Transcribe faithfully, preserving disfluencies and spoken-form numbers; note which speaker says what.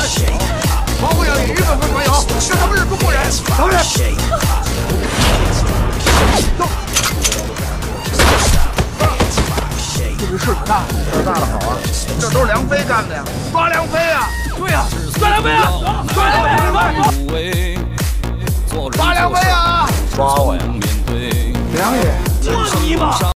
Speaker 1: 保护要与日本朋友，这他们是中国人。当然。走。这是事可大，事大了好啊！这都是梁飞干的呀，抓梁飞啊！对呀，抓梁飞啊！抓梁飞！抓梁飞啊！抓我呀！梁爷，抓你吧！